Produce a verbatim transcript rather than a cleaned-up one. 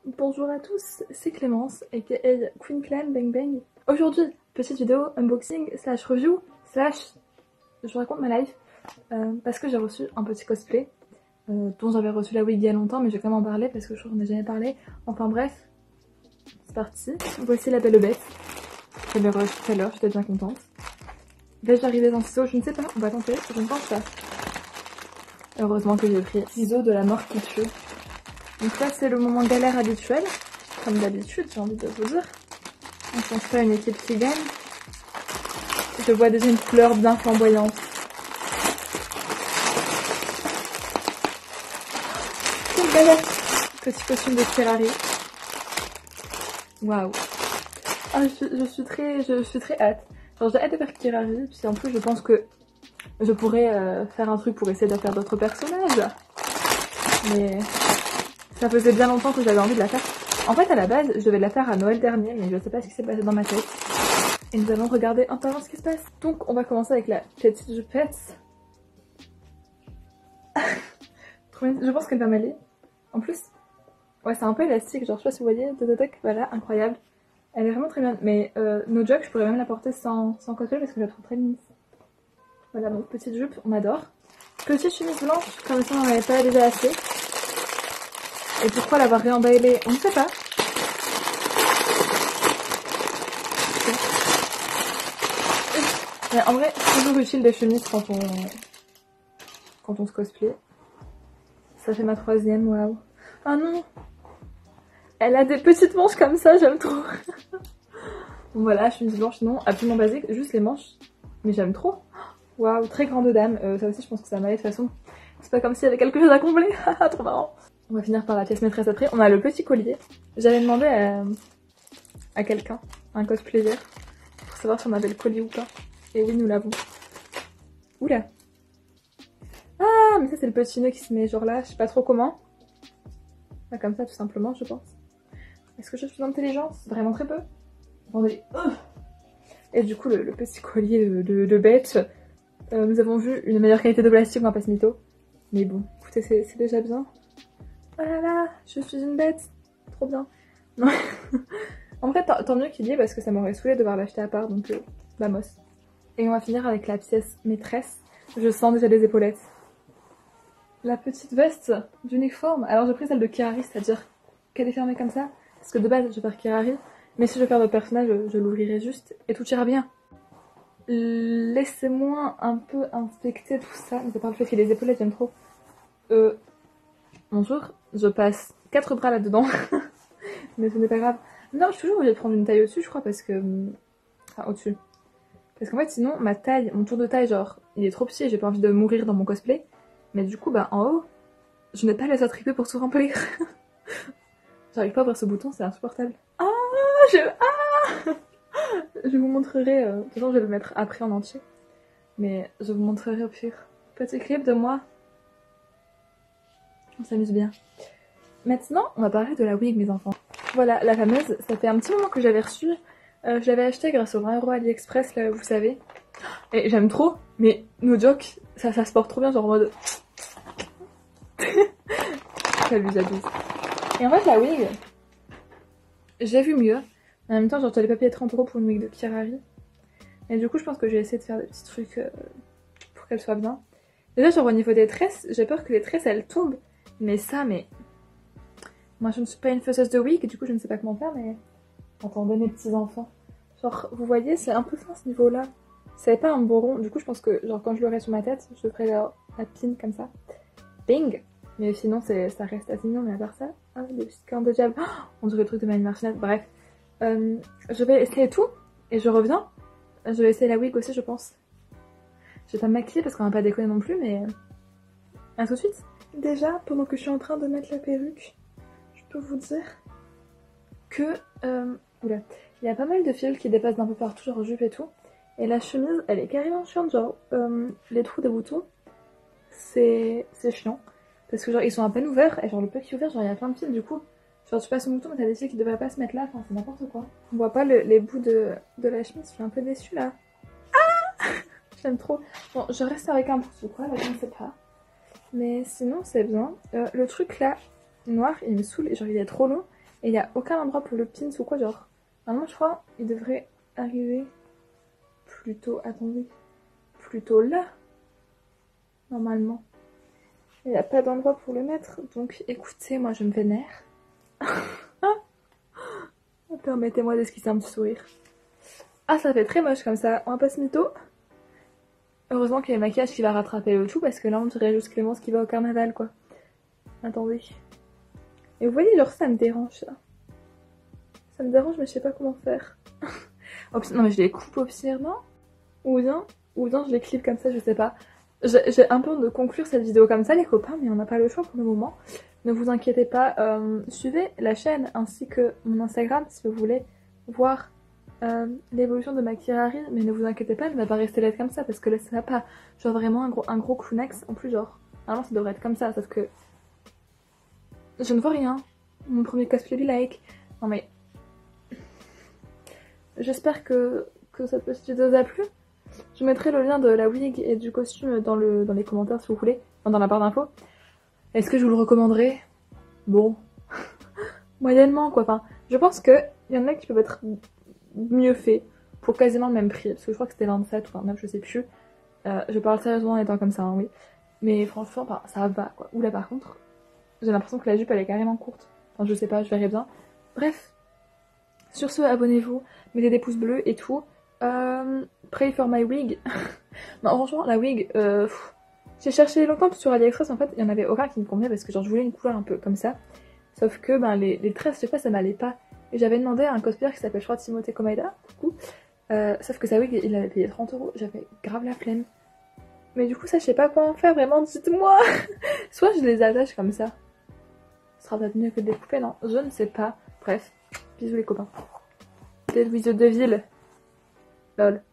Bonjour à tous, c'est Clémence, aka Queen Clan Bang Bang. Aujourd'hui, petite vidéo unboxing slash review slash je vous raconte ma life euh, parce que j'ai reçu un petit cosplay euh, dont j'avais reçu la wig il y a longtemps, mais je vais quand même en parler parce que je crois qu'on n'a jamais parlé. Enfin bref, c'est parti. Voici la belle bête. J'avais reçu tout à l'heure, j'étais bien contente. Vais-je arriver dans ciseaux? Je ne sais pas, on va tenter, je ne pense pas. Heureusement que j'ai pris ciseaux de la mort qui tue. Donc là c'est le moment galère habituel, comme d'habitude j'ai envie de vous dire. On ne pense pas à une équipe qui gagne. Je vois déjà une couleur bien flamboyante. Quelle galère! Petit costume de Kirari. Waouh! Ah, je, je suis très, je, je suis très hâte. Genre j'ai hâte de faire Kirari, puis en plus je pense que je pourrais euh, faire un truc pour essayer de faire d'autres personnages. Mais ça faisait bien longtemps que j'avais envie de la faire. En fait, à la base, je devais la faire à Noël dernier, mais je sais pas ce qui s'est passé dans ma tête. Et nous allons regarder un par un ce qui se passe. Donc, on va commencer avec la petite jupette. Je pense qu'elle va m'aller. En plus, ouais, c'est un peu élastique, genre je sais pas si vous voyez, voilà, incroyable. Elle est vraiment très bien, mais euh, no joke, je pourrais même la porter sans, sans cosplay parce que je la trouve très mise. Voilà, donc petite jupe, on adore. Petite chemise blanche, comme ça on n'en avait pas déjà assez. Et pourquoi l'avoir réemballée, on ne sait pas. Mais en vrai, c'est toujours utile des chemises quand on, quand on se cosplay. Ça fait ma troisième, waouh. Ah non! Elle a des petites manches comme ça, j'aime trop. Bon voilà, chemise blanche, non, absolument basique, juste les manches. Mais j'aime trop. Waouh, très grande dame. Euh, ça aussi, je pense que ça m'allait de toute façon. C'est pas comme s'il y avait quelque chose à combler. Trop marrant. On va finir par la pièce maîtresse après. On a le petit collier. J'avais demandé à, à quelqu'un, un cosplayer, pour savoir si on avait le collier ou pas. Et oui, nous l'avons. Oula. Ah, mais ça c'est le petit nœud qui se met genre là, je sais pas trop comment. Pas comme ça tout simplement, je pense. Est-ce que je suis d'intelligence? Vraiment très peu. Attendez. Et du coup, le, le petit collier de, de, de bête. Euh, nous avons vu une meilleure qualité de plastique, on va pas se mytho. Mais bon, écoutez, c'est déjà bien. Oh là là, je suis une bête. Trop bien. Non. En fait, tant mieux qu'il y ait parce que ça m'aurait saoulé de devoir l'acheter à part, donc euh, vamos. Et on va finir avec la pièce maîtresse. Je sens déjà des épaulettes. La petite veste d'uniforme. Alors j'ai pris celle de Kirari, c'est-à-dire qu'elle est fermée comme ça. Parce que de base, je vais faire Kirari. Mais si je veux faire d'autres personnages, je, je l'ouvrirai juste et tout ira bien. Laissez-moi un peu inspecter tout ça. Mais à part le fait qu'il y ait les épaulettes, j'aime trop. Euh, bonjour, je passe quatre bras là-dedans. Mais ce n'est pas grave. Non, je suis toujours obligée de prendre une taille au-dessus, je crois, parce que... Enfin, au-dessus. Parce qu'en fait, sinon, ma taille, mon tour de taille, genre, il est trop petit et j'ai pas envie de mourir dans mon cosplay. Mais du coup, bah, en haut, je n'ai pas les attributs pour tout remplir. J'arrive pas à ouvrir ce bouton, c'est insupportable. Ah, je... Ah je vous montrerai, euh... de toute façon, je vais le mettre après en entier. Mais je vous montrerai au pire. Petit clip de moi. On s'amuse bien. Maintenant, on va parler de la wig, mes enfants. Voilà, la fameuse, ça fait un petit moment que j'avais reçu. Euh, je l'avais achetée grâce au vingt euros AliExpress, là, vous savez. Et j'aime trop, mais no joke, ça, ça se porte trop bien, genre en mode... J'abuse, j'abuse. Et en fait, la wig, j'ai vu mieux. En même temps, genre, j'allais pas payer trente euros pour une wig de Kirari. Et du coup, je pense que j'ai essayé de faire des petits trucs euh, pour qu'elle soit bien. Déjà, genre, au niveau des tresses, j'ai peur que les tresses, elles tombent. Mais ça, mais... Moi, je ne suis pas une faiseuse de wig, du coup, je ne sais pas comment faire, mais... Attendez, mes petits enfants. Genre, vous voyez, c'est un peu fin, ce niveau-là. C'est pas un beau rond. Du coup, je pense que, genre, quand je l'aurai sur ma tête, je ferai la, la pin comme ça. Bing! Mais sinon, ça reste assez mignon, mais à part ça... Ah, des petites cornes de diable. Oh, on dirait le truc de Mani Martinez. Bref. Euh, je vais essayer tout, et je reviens. Je vais essayer la wig aussi, je pense. Je vais pas me maquiller parce qu'on va pas déconner non plus, mais... À tout de suite. Déjà, pendant que je suis en train de mettre la perruque, je peux vous dire que... Euh... Oula. Il y a pas mal de fils qui dépassent d'un peu partout, genre jupe et tout. Et la chemise, elle est carrément chiante, genre... Euh, les trous des boutons, c'est chiant. Parce que genre, ils sont à peine ouverts, et genre le peu qui est ouvert, genre il y a plein de fils, du coup... Genre tu passes au bouton, mais t'as des fils qui devraient pas se mettre là, enfin c'est n'importe quoi. On voit pas le, les bouts de, de la chemise, je suis un peu déçue là. Ah j'aime trop. Bon, je reste avec un pourquoi, là je ne sais pas. Mais sinon c'est bien. Euh, le truc là, noir, il me saoule, genre il est trop long. Et il n'y a aucun endroit pour le pins ou quoi, genre. Normalement, je crois, il devrait arriver plutôt, attendez, plutôt là, normalement. Il n'y a pas d'endroit pour le mettre, donc écoutez, moi je me vénère. Permettez-moi d'esquisser un petit sourire. Ah, ça fait très moche comme ça, on va pas se mytho. Heureusement qu'il y a le maquillage qui va rattraper le tout, parce que là on dirait juste Clémence qui va au carnaval, quoi. Attendez. Et vous voyez, genre ça me dérange, ça. Ça me dérange, mais je sais pas comment faire. Non, mais je les coupe au pire, non? Ou bien, ou bien je les clip comme ça, je sais pas. J'ai un peu honte de conclure cette vidéo comme ça, les copains, mais on n'a pas le choix pour le moment. Ne vous inquiétez pas, euh, suivez la chaîne ainsi que mon Instagram si vous voulez voir euh, l'évolution de ma Kirari, mais ne vous inquiétez pas, elle ne va pas rester laide comme ça parce que là ça va pas. Genre vraiment un gros, un gros clownex, en plus genre, normalement ça devrait être comme ça, sauf que je ne vois rien. Mon premier cosplay be like. Non mais... J'espère que, que cette petite vidéo vous a plu. Je mettrai le lien de la wig et du costume dans, le, dans les commentaires si vous voulez, enfin, dans la barre d'infos. Est-ce que je vous le recommanderais? Bon, moyennement quoi. Enfin, je pense qu'il y en a qui peuvent être mieux faits pour quasiment le même prix. Parce que je crois que c'était vingt-sept ou vingt-neuf, je sais plus. Euh, je parle sérieusement en étant comme ça, hein, oui. Mais franchement, enfin, ça va quoi. Oula, par contre, j'ai l'impression que la jupe elle est carrément courte. Enfin, je sais pas, je verrai bien. Bref, sur ce, abonnez-vous, mettez des pouces bleus et tout. Euh, pray for my wig. Non, franchement, la wig, euh, j'ai cherché longtemps sur AliExpress, en fait, il y en avait aucun qui me convenait parce que genre je voulais une couleur un peu comme ça. Sauf que ben, les, les tresses, je sais pas, ça m'allait pas. Et j'avais demandé à un cosplayer qui s'appelle, je crois, Timothée Komaeda, coucou. Euh, sauf que sa wig, il avait payé trente euros, j'avais grave la flemme. Mais du coup, ça, je sais pas comment faire, vraiment, dites-moi. Soit je les attache comme ça. Ce sera peut-être mieux que de les couper, non? Je ne sais pas. Bref, bisous les copains. Des bisous de ville. Lol.